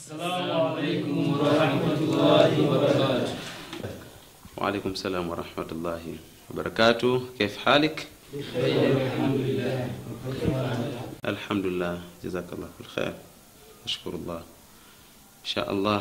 Assalamu alaykum wa rahmatullahi wa barakatuh. Wa alaykum assalam wa rahmatullahi wa barakatuh. كيف حالك؟ Alhamdulillah. الحمد لله جزاك الله بالخير أشكر الله إن شاء الله.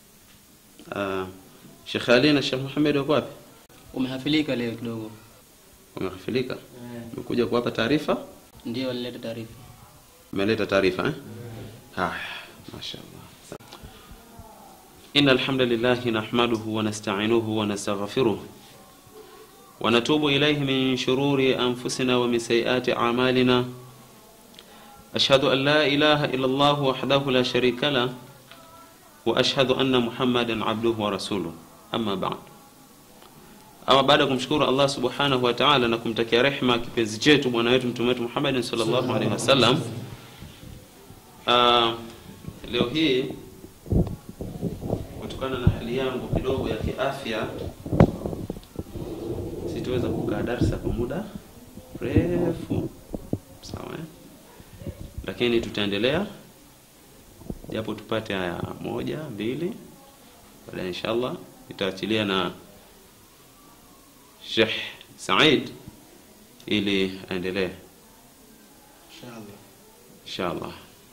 Sheikh Ali na Sheikh Muhammad wako wapi? Umehafilika leo kidogo. Umehafilika? Umekuja kuwapa taarifa? Ndio walileta taarifa. Umeleta taarifa eh? Haya, mashaallah. Innal hamdalillah nahmaduhu wa nasta'inuhu wa nastaghfiruh wa natubu ilayhi min shururi anfusina wa min sayyiati a'malina. Ashhadu an la ilaha illa Allah wahdahu la sharika lah wa ashhadu anna Muhammadan abduhu wa rasuluhu. Amma ba'd. Ama baada kumshukuru Allah subhanahu wa ta'ala na kumtakia rehema kipenzi chetu bwana wetu mtume wetu Muhammad sallallahu alaihi wasallam, leo hii kutokana na hali yangu kidogo ya kiafya sitaweza kukaa darasa kwa muda mrefu, sawa, lakini tutaendelea japo tupate aya moja mbili, baadaye inshallah nitaachilia na Sheikh Said ili aendelee inshallah.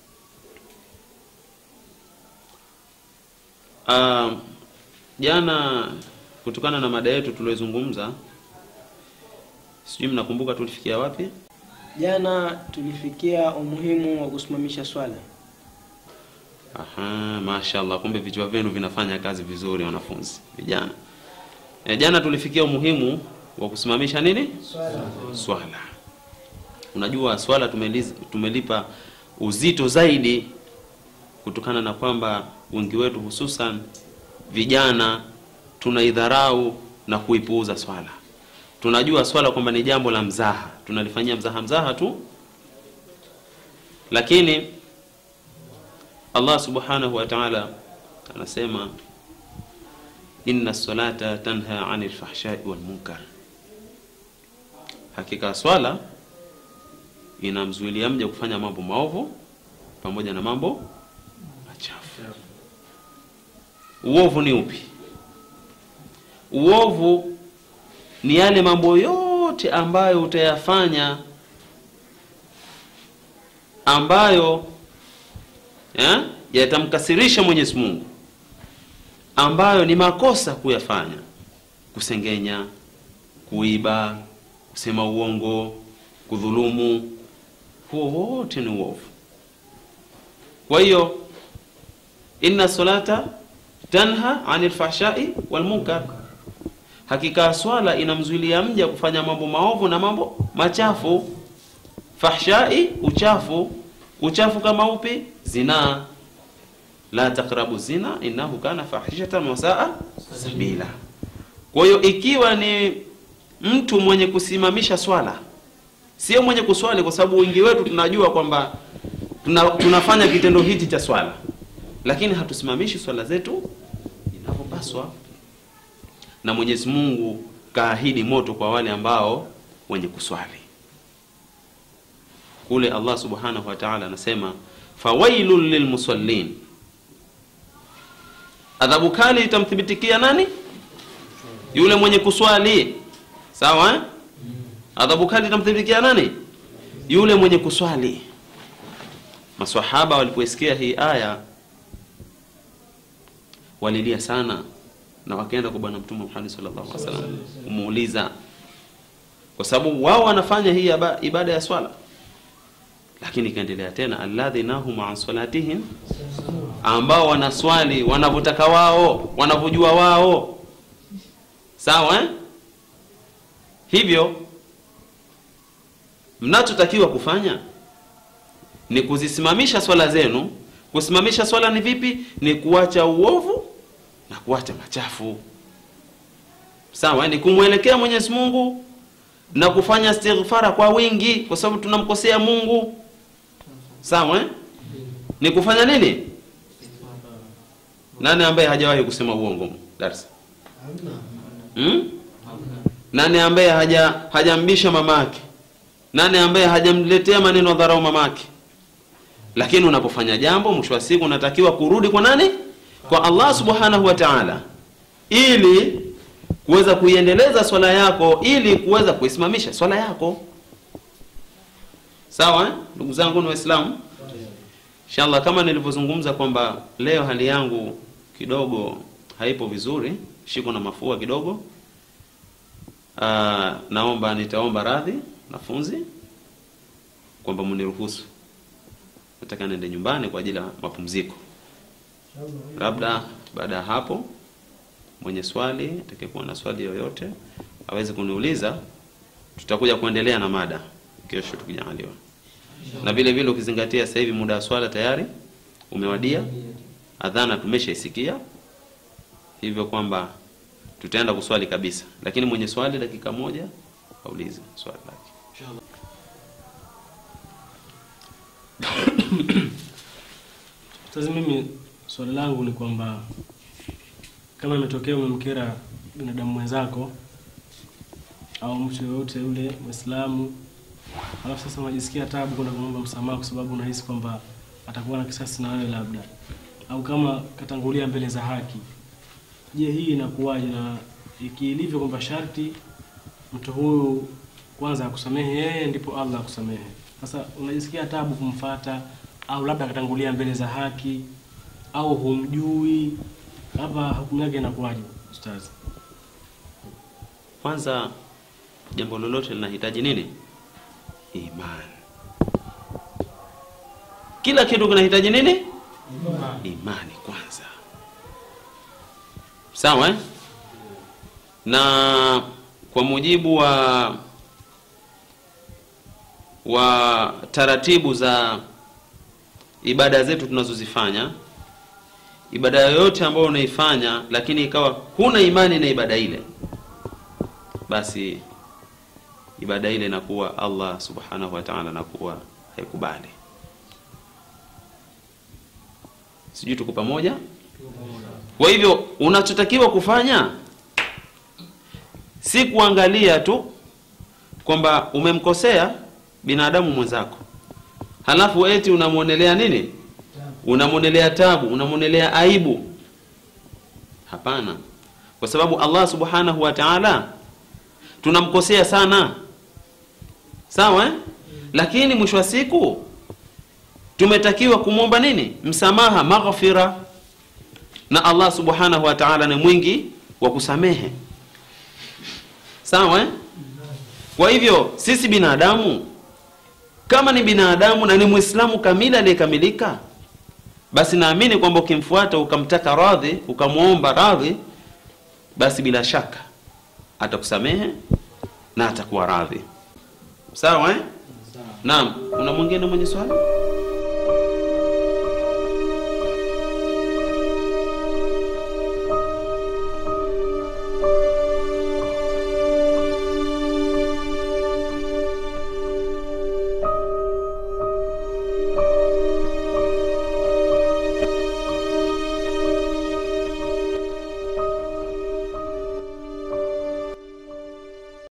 Jana kutokana na mada yetu tuliyozungumza, sijui mnakumbuka tulifikia wapi? Jana tulifikia umuhimu wa kusimamisha swala. Aha, mashaallah, kumbe vichwa vyenu vinafanya kazi vizuri wanafunzi vijana. Jana tulifikia umuhimu wa kusimamisha nini? Swala. Unajua swala tumelipa uzito zaidi kutokana na kwamba wengi wetu hususan vijana tunaidharau na kuipuuza swala. Tunajua swala kwamba ni jambo la mzaha, tunalifanyia mzaha tu, lakini Allah subhanahu wa ta'ala anasema inna salata tanha 'anil fahsha'i wal munkar, hakika swala inamzuilia mja kufanya mambo maovu pamoja na mambo machafu. Uovu ni upi? Uovu ni yale mambo yote ambayo utayafanya ambayo yatamkasirisha Mwenyezi Mungu, ambayo ni makosa kuyafanya: kusengenya, kuiba, kusema uongo, kudhulumu. Huo wote ni uovu. Kwa hiyo inna salata tanha 'anil fahsha'i wal munkar, hakika swala inamzuilia mja kufanya mambo maovu na mambo machafu. Fahsha'i, uchafu kama upi? Zina. La taqrabu zina innahu kana fahishatan wa sa'a sabila. Kwa hiyo ikiwa ni mtu mwenye kusimamisha swala, sio mwenye kuswali, kwa sababu wengi wetu tunajua kwamba tunafanya kitendo hichi cha swala, lakini hatusimamishi swala zetu inavyopaswa. Na Mwenyezi Mungu kaahidi moto kwa wale ambao wenye kuswali. Kule Allah subhanahu wa ta'ala anasema fawailul lilmusallin, adhabu kali itamthibitikia nani? Yule mwenye kuswali. Sawa? Adhabu kali itamthibitikia nani? Yule mwenye kuswali. Maswahaba walipoisikia hii aya walilia sana, na wakaenda kwa bwana Mtume Muhammad sallallahu alaihi wasallam kumuuliza, kwa sababu wao wanafanya hii ibada ya swala. Lakini kaendelea tena, alladhina hum an salatihim, ambao wanaswali wanavyotaka wao, wanavyojua wao. Sawa? Hivyo mnachotakiwa kufanya ni kuzisimamisha swala zenu. Kusimamisha swala ni vipi? Ni kuacha uovu na kuacha machafu. Sawa? Ni kumwelekea Mwenyezi Mungu na kufanya istighfara kwa wingi, kwa sababu tunamkosea Mungu. Sawa? Ni kufanya nini? Nani ambaye hajawahi kusema uongo darasa? Nani ambaye hajambisha mamake? Nani ambaye hajamletea maneno dharau mamake? Lakini unapofanya jambo, mwisho wa siku unatakiwa kurudi kwa nani? Kwa Allah subhanahu wa ta'ala, ili kuweza kuiendeleza swala yako, ili kuweza kuisimamisha swala yako. Sawa ndugu zangu ni Waislamu? Inshallah, kama nilivyozungumza kwamba leo hali yangu kidogo haipo vizuri, shiko na mafua kidogo. Nitaomba radhi nafunzi kwamba mniruhusu, nataka niende nyumbani kwa ajili ya mapumziko. Labda baada ya hapo mwenye swali atakayekuwa na swali yoyote aweze kuniuliza, tutakuja kuendelea na mada kesho tukijaliwa. Na vile vile ukizingatia sasa hivi muda wa swala tayari umewadia, adhana tumeshaisikia, hivyo kwamba tutaenda kuswali kabisa. Lakini mwenye swali dakika moja aulize swali lake inshallah. Sasa mimi swali langu ni kwamba kama imetokea umemkera binadamu mwenzako au mtu yoyote yule Muislamu, alafu sasa unajisikia taabu kwenda kumwomba msamaha kwa sababu unahisi kwamba atakuwa na kisasi na wewe labda, au kama katangulia mbele za haki, je, hii inakuwaje? Na ikilivyo kwamba sharti mtu huyu kwanza akusamehe yeye ndipo Allah akusamehe, sasa unajisikia taabu kumfuata, au labda katangulia mbele za haki, au humjui, hapa hukumu yake inakuwaje ustaz? Kwanza jambo lolote linahitaji nini? Imani. Kila kitu kinahitaji nini? Imani kwanza. Sawa Na kwa mujibu wa taratibu za ibada zetu tunazozifanya, ibada yoyote ambayo unaifanya lakini ikawa huna imani na ibada ile, basi ibada ile inakuwa Allah subhanahu wa ta'ala anakuwa haikubali. Sijui tuko pamoja? Kwa hivyo unachotakiwa kufanya si kuangalia tu kwamba umemkosea binadamu mwenzako, halafu eti unamuonelea nini? Unamuonelea tabu, unamuonelea aibu. Hapana. Kwa sababu Allah subhanahu wa ta'ala tunamkosea sana. Sawa Lakini mwisho wa siku tumetakiwa kumwomba nini? Msamaha, maghfira. Na Allah subhanahu wa ta'ala ni mwingi wa kusamehe. Sawa Kwa hivyo sisi binadamu, kama ni binadamu na ni Muislamu kamili aliyekamilika, basi naamini kwamba ukimfuata ukamtaka radhi, ukamuomba radhi, basi bila shaka atakusamehe na atakuwa radhi. Sawa Naam, kuna mwingine mwenye swali?